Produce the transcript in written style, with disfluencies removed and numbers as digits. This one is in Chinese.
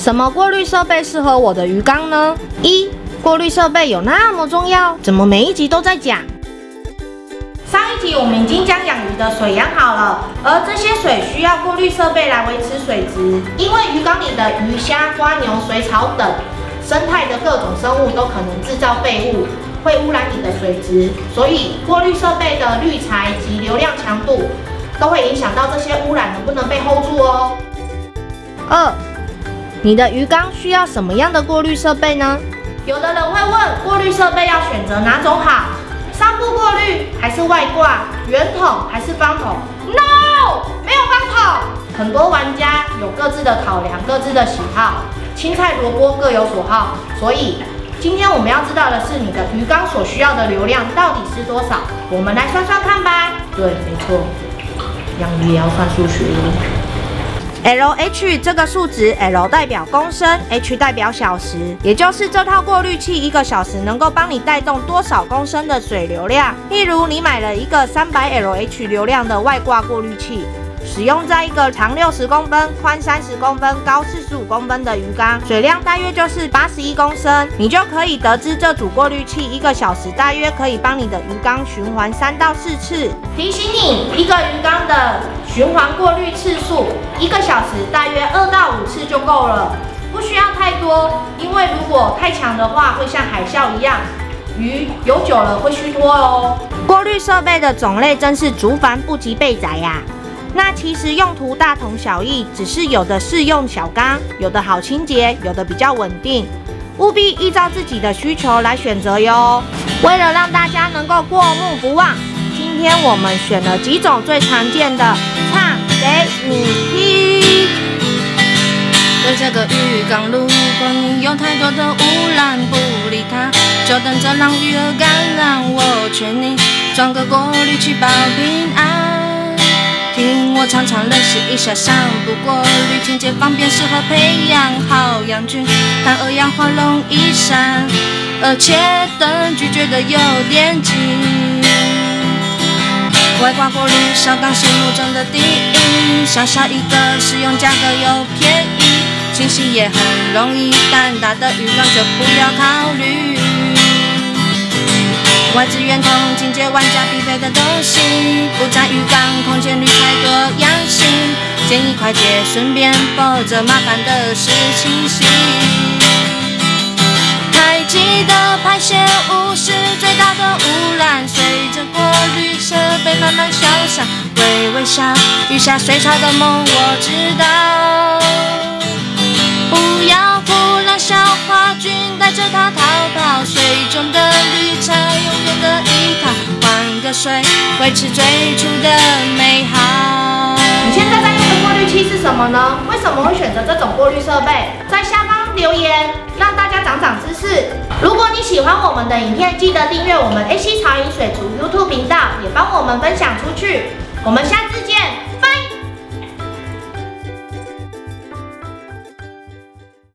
什么过滤设备适合我的鱼缸呢？1. 过滤设备有那么重要？怎么每一集都在讲？上一集我们已经将养鱼的水养好了，而这些水需要过滤设备来维持水质，因为鱼缸里的鱼虾、瓜牛、水草等生态的各种生物都可能制造废物，会污染你的水质，所以过滤设备的滤材及流量强度都会影响到这些污染能不能被 hold 住哦。2. 你的鱼缸需要什么样的过滤设备呢？有的人会问，过滤设备要选择哪种好？上部过滤还是外挂？圆筒还是方筒 ？No， 没有方筒。很多玩家有各自的考量，各自的喜好，青菜萝卜各有所好。所以今天我们要知道的是，你的鱼缸所需要的流量到底是多少？我们来算算看吧。对，没错，养鱼也要算数学哟。LH 这个数值 ，L 代表公升 ，H 代表小时，也就是这套过滤器1个小时能够帮你带动多少公升的水流量。例如，你买了一个300 LH 流量的外挂过滤器，使用在一个长60公分、宽30公分、高45公分的鱼缸，水量大约就是81公升，你就可以得知这组过滤器1个小时大约可以帮你的鱼缸循环3到4次。提醒你，一个鱼缸的循环过滤次数1个小时大约2到5次就够了，不需要太多，因为如果太强的话，会像海啸一样，鱼游久了会虚脱哦。过滤设备的种类真是族繁不及备载呀。那其实用途大同小异，只是有的适用小缸，有的好清洁，有的比较稳定，务必依照自己的需求来选择哟。为了让大家能够过目不忘，今天我们选了几种最常见的，唱给你听。 对这个鱼缸，如果你有太多的污染，不理它，就等着让鱼儿感染。我劝你装个过滤器保平安。听我常常认识一下上不过滤，清洁方便，适合培养好养菌，但二氧化容易散，而且灯具觉得有点紧。外挂过滤小缸心目中的第一，小小一个，使用价格又便宜，清洗也很容易，但大的鱼缸就不要考虑。外置圆筒，清洁玩家必备的东西，不占鱼缸空间，滤材多样性，建议快捷顺便，否则麻烦的是清洗。太急的排泄物是最大的污染，随着过滤设备慢慢消散，微微小鱼虾水草的梦我知道。不要不让小花菌带着它逃跑，水中的滤材永远的依靠，换个水维持最初的美好。 你现在在用的过滤器是什么呢？为什么会选择这种过滤设备？在下方留言，让大家长知识。如果你喜欢我们的影片，记得订阅我们 AC 潮饮水族 YouTube 频道，也帮我们分享出去。我们下次见。